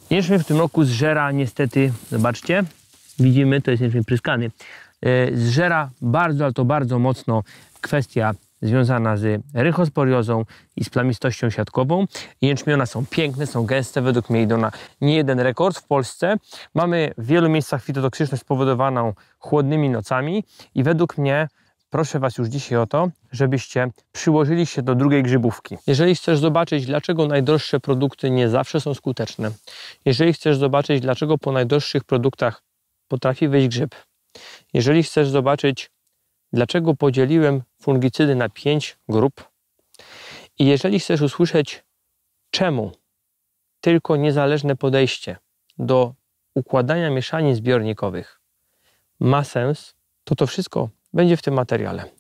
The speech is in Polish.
Jęczmień w tym roku zżera niestety, zobaczcie, widzimy, to jest jęczmień pryskany, zżera bardzo, ale to bardzo mocno kwestia związana z rychosporiozą i z plamistością siatkową. Jęczmiona są piękne, są gęste, według mnie idą na nie jeden rekord w Polsce. Mamy w wielu miejscach fitotoksyczność spowodowaną chłodnymi nocami i według mnie proszę Was już dzisiaj o to, żebyście przyłożyli się do drugiej grzybówki. Jeżeli chcesz zobaczyć, dlaczego najdroższe produkty nie zawsze są skuteczne, jeżeli chcesz zobaczyć, dlaczego po najdroższych produktach potrafi wyjść grzyb, jeżeli chcesz zobaczyć, dlaczego podzieliłem fungicydy na 5 grup i jeżeli chcesz usłyszeć, czemu tylko niezależne podejście do układania mieszanin zbiornikowych ma sens, to wszystko będzie w tym materiale.